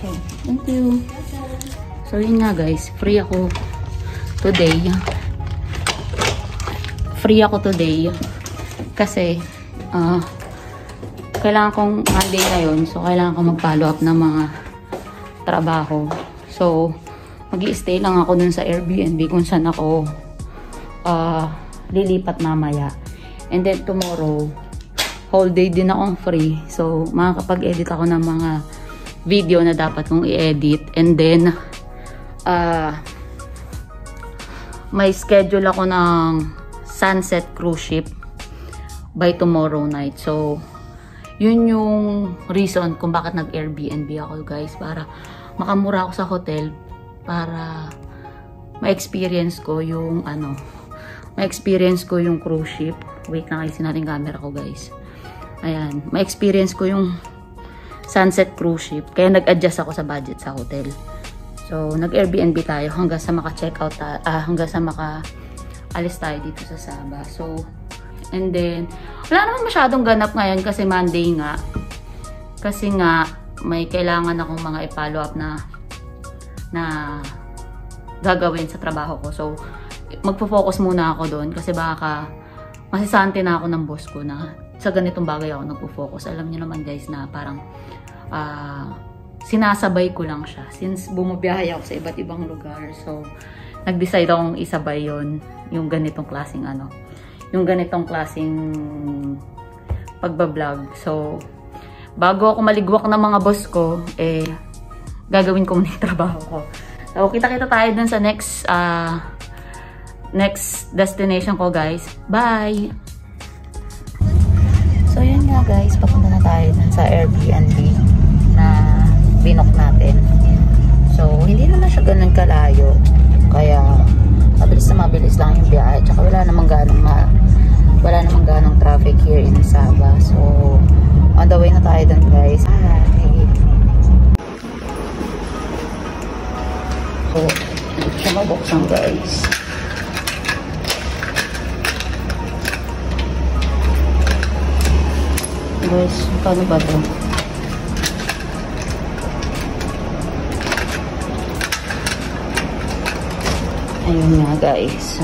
So, thank you. So, yun nga guys. Free ako today. Kasi, kailangan kong Monday ngayon. So, kailangan kong mag-follow up ng mga trabaho. So, mag-i-stay lang ako dun sa Airbnb kung saan ako lilipat mamaya. And then, tomorrow, whole day din akong free. So, makakapag-edit ako ng mga video na dapat kong i-edit. And then, may schedule ako ng sunset cruise ship by tomorrow night. So, yun yung reason kung bakit nag-Airbnb ako guys. Para makamura ako sa hotel. Para ma-experience ko yung cruise ship. Wait lang, ayusin natin camera ko guys. Ayan, ma-experience ko yung sunset cruise ship. Kaya nag-adjust ako sa budget sa hotel. So, nag-Airbnb tayo hanggang sa maka-check out, hanggang sa maka-alis tayo dito sa Sabah. So, and then, wala naman masyadong ganap ngayon kasi Monday nga. Kasi nga, may kailangan akong mga i-follow up na gagawin sa trabaho ko. So, magpo-focus muna ako doon kasi baka masisante na ako ng boss ko na sa ganitong bagay ako nagpo-focus. Alam niyo naman guys na parang sinasabay ko lang siya since bumabiyahe ako sa iba't ibang lugar. So, nag-decide akong isabay yung ganitong klaseng pagbablog. So, bago ako maligwak ng mga boss ko, gagawin ko muna yung trabaho ko. So, kita-kita tayo dun sa next destination ko guys. Bye! So, yun nga guys, papunta na tayo dun sa Airbnb na binook natin. So, hindi naman siya ganun kalayo. Kaya, mabilis lang yung biyahe. Tsaka wala namang ganong traffic here in Sabah. So, on the way na tayo dun guys. Hi! So, siya mabuksan guys. Guys, paano ba ito? Ayun nga guys. So,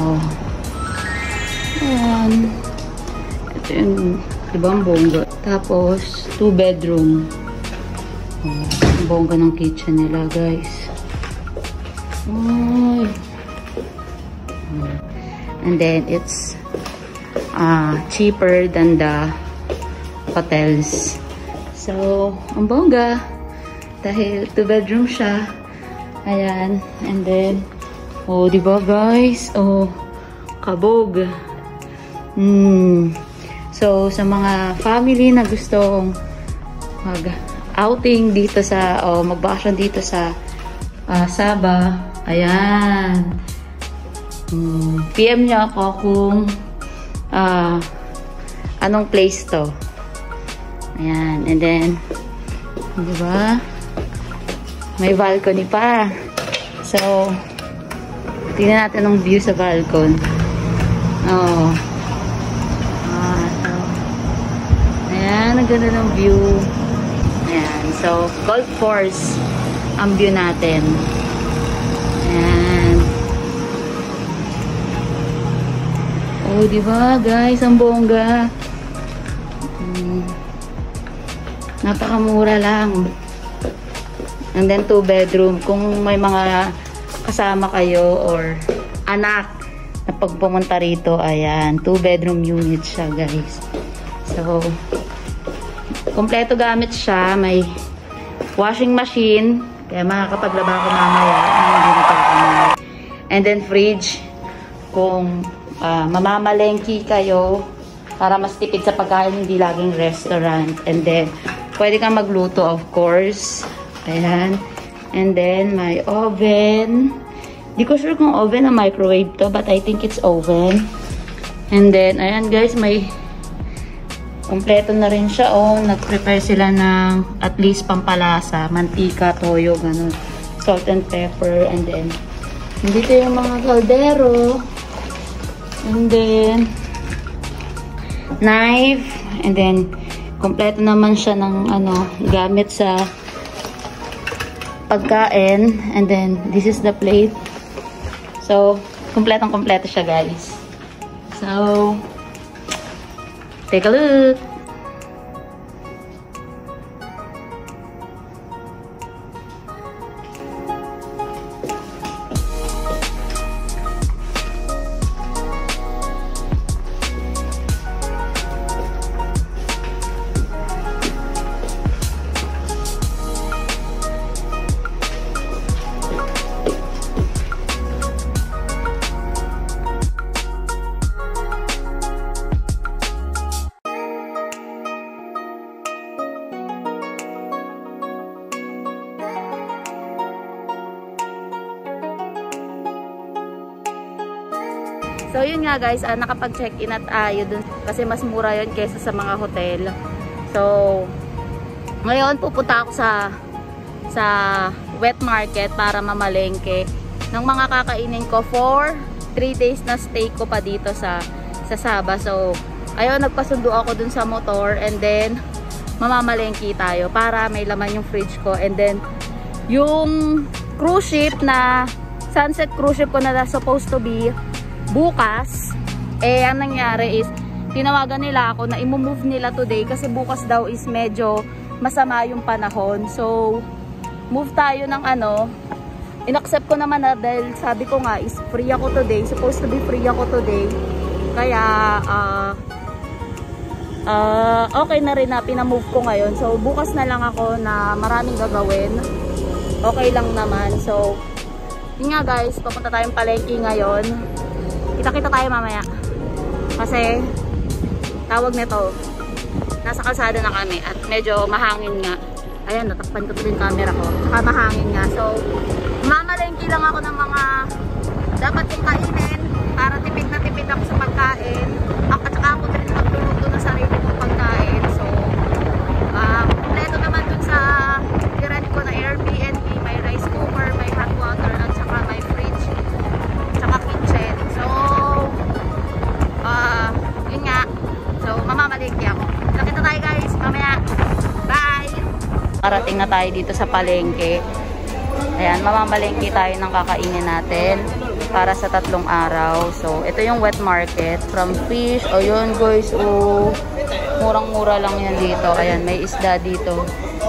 ayan. Ito yung ibang bongga. Tapos, 2 bedroom. Ang bongga ng kitchen nila guys. Ay. And then, it's cheaper than the hotels. So, ang bongga. Dahil 2 bedroom siya. Ayan. And then, oh, diba guys? Oh, kabog. So, sa mga family na gustong mag-outing dito sa, mag-vacation dito sa Sabah. Ayan. PM niyo ako kung anong place to. Ayan. And then, diba? May balcony pa. So, tingnan natin ang view sa balcony. Oh. So, ayan. Ang ganda ng view. Ayan. So, golf course ang view natin. Ayan. Oh, diba guys? Ang bongga. Napakamura lang. And then 2 bedroom. Kung may mga kasama kayo or anak na pag pumunta rito, ayan, 2 bedroom unit siya guys. So, kompleto gamit siya. May washing machine. Kaya makakapaglaba ko mamaya. And then fridge. Kung mamamalengki kayo para mas tipid sa pagkain, hindi laging restaurant. And then, pwede kang magluto of course. Ayan. And then, may oven. Di ko sure kung oven o microwave to, but I think it's oven. And then, ayan guys, may kompleto na rin siya. Oh, nag-prepare sila ng at least pampalasa, mantika, toyo, ganun. Salt and pepper. And then, dito yung mga kaldero. And then, knife. And then, kompleto naman siya ng gamit sa pagkain. And then, this is the plate. So, kompletong-kompleto siya, guys. So, take a look. So yun nga guys, nakapag-check-in at tayo dun kasi mas mura yun kaysa sa mga hotel. So ngayon pupunta ako sa wet market para mamalengke ng mga kakainin ko for 3 days na stay ko pa dito sa Sabah. So ayun, nagpasundo ako dun sa motor and then mamamalengke tayo para may laman yung fridge ko. And then yung cruise ship na sunset cruise ship ko na supposed to be bukas, ang nangyari is tinawagan nila ako na i-move nila today kasi bukas daw is medyo masama yung panahon. So move tayo ng in-accept ko naman na dahil sabi ko nga is free ako today, supposed to be free ako today, kaya okay na rin na pinamove ko ngayon. So bukas na lang ako na maraming gagawin, okay lang naman. So yun nga guys, papunta tayong palengke ngayon. Kita-kita tayo mamaya. Kasi, tawag nito, nasa kalsada na kami at medyo mahangin nga. Ayan, natakpan ko ito yung camera ko. Saka mahangin nga. So, mamalengke lang ako ng mga dapat kong kainin para tipid na tipid ako sa pagkain. At saka ako din magluluto na sarili kong pagkain. So, kompleto naman dun sa i-rent ko na Airbnb. May rice cooker, may hot water, at saka may fridge, saka kitchen. So, yun nga. So, mamamalengke ako. Nakita tayo guys, mamaya. Bye! Parating na tayo dito sa palengke. Ayan, mamamalengke tayo ng kakainin natin para sa 3 araw. So, ito yung wet market from fish. O yun guys, murang-mura lang yan dito. Ayan, may isda dito.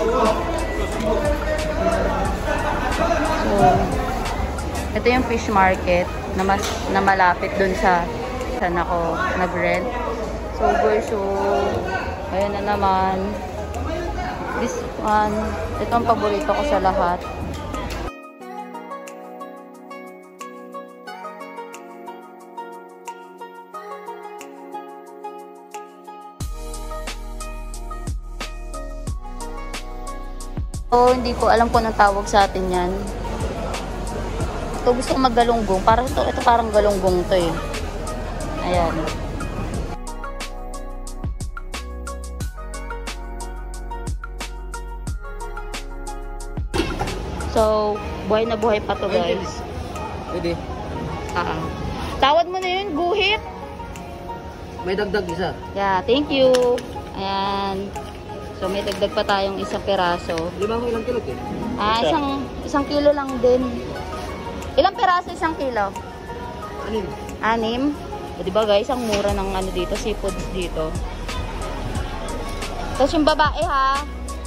So, ito yung fish market na malapit dun sa saan ako nag-rent. So guys, ayan na naman. This one, ito ang paborito ko sa lahat. So, hindi ko alam kung anong tawag sa atin yan. Ito, gusto ko maggalunggong. Ito parang galunggong to eh. Ayan. So, buhay na buhay pa to guys. Pwede. Tawad mo na yun, guhit. May dagdag isa. Yeah, thank you. Ayan. So, may dagdag pa tayong isang peraso. Lima ko ilang kilo eh? Isang kilo lang din. Ilang peraso isang kilo? 6. O, diba guys, ang mura ng dito, seafoods dito. Tapos yung babae ha.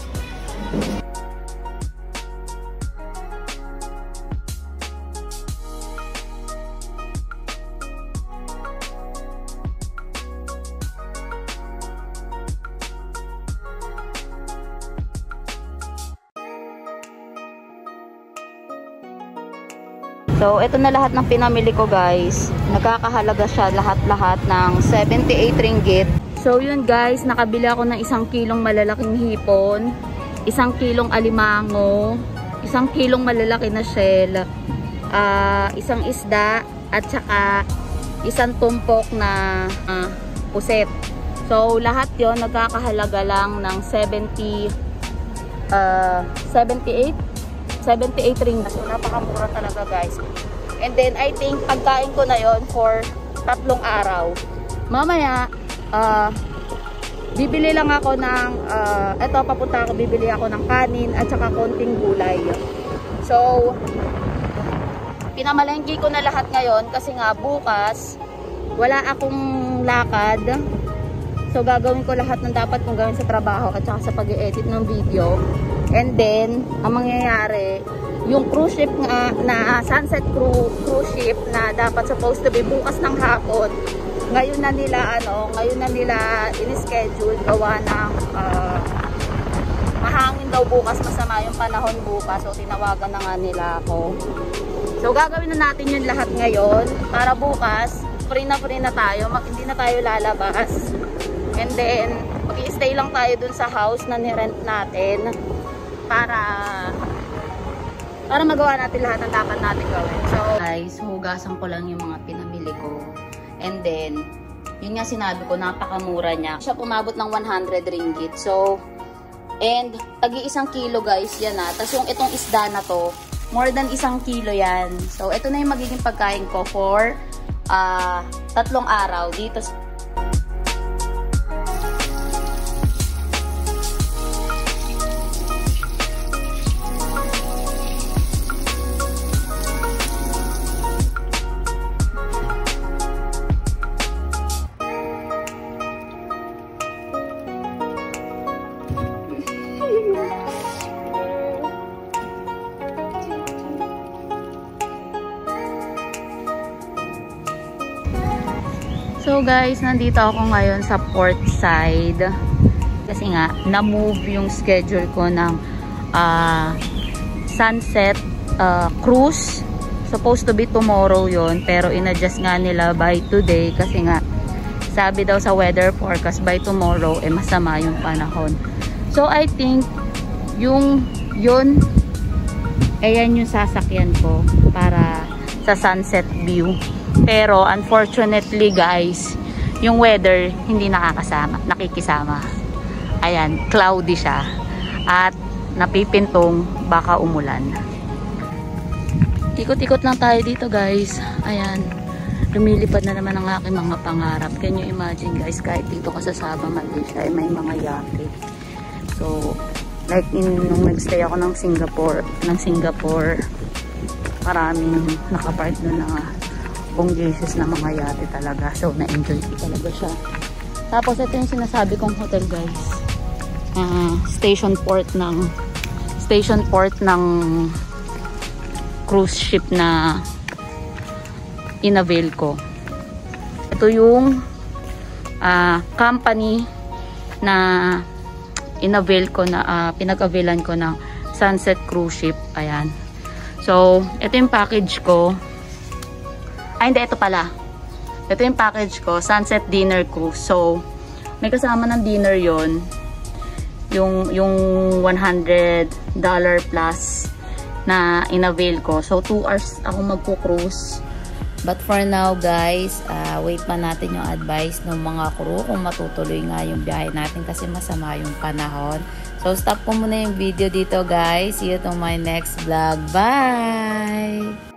So, ito na lahat ng pinamili ko guys. Nagkakahalaga siya lahat-lahat ng 78 ringgit. So, yun guys, nakabili ako ng 1 kilong malalaking hipon, 1 kilong alimango, 1 kilong malalaki na shell, 1 isda, at saka 1 tumpok na puset. So, lahat yon nagkakahalaga lang ng 78 ringgit. So, napakamura talaga guys. And then, I think, pagkain ko na yon for 3 araw. Mamaya, bibili lang ako ng, papunta ako, bibili ako ng kanin at saka konting gulay. So, pinamalengke ko na lahat ngayon kasi nga bukas wala akong lakad. So, gagawin ko lahat ng dapat kong gawin sa trabaho at saka sa pag-i-edit ng video. And then, ang mangyayari, yung cruise ship nga na sunset cruise ship na dapat supposed to be bukas ng hapon, ngayon na nila in-schedule gawa ng mahangin daw bukas, masama yung panahon bukas. So, tinawagan na nga nila ako. So, gagawin na natin yun lahat ngayon para bukas, free na tayo. Hindi na tayo lalabas. And then, mag-i-stay lang tayo dun sa house na nirent natin para magawa natin lahat ng dapat natin gawin. So, guys, hugasan ko lang yung mga pinamili ko. And then, yun nga sinabi ko, napakamura niya. Siya pumabot ng 100 ringgit. So, and, tagi-1 kilo guys, yan na. Tapos yung itong isda na to, more than 1 kilo yan. So, ito na yung magiging pagkain ko for 3 araw dito. So guys, nandito ako ngayon sa port side kasi nga na-move yung schedule ko ng sunset cruise. Supposed to be tomorrow yon, pero in-adjust nga nila by today kasi nga sabi daw sa weather forecast by tomorrow masama yung panahon. So I think yun ayan yung sasakyan ko para sa sunset view. Pero unfortunately guys, yung weather hindi nakikisama. Ayan, cloudy siya. At napipintong baka umulan. Ikot-ikot lang tayo dito guys. Ayan, lumilipad na naman ang aking mga pangarap. Can you imagine guys, kahit dito ka sa Sabah, Malaysia, may mga yate. So, like nung nagstay ako ng Singapore, maraming nakapark doon na bonggacious na mga yate talaga. So, na-enjoy ko talaga siya. Tapos, ito yung sinasabi kong hotel guys. Station port ng cruise ship na in-avail ko. Ito yung company na in-avail ko na pinag-availan ko ng sunset cruise ship. Ayan. So, ito yung package ko. Ay, hindi. Ito pala. Ito yung package ko. Sunset dinner cruise. So, may kasama ng dinner yon, yung $100 plus na in-avail ko. So, 2 hours ako magpo-cruise. But for now, guys, wait pa natin yung advice ng mga crew kung matutuloy nga yung biyahe natin kasi masama yung panahon. So, stop ko muna yung video dito, guys. See you to my next vlog. Bye!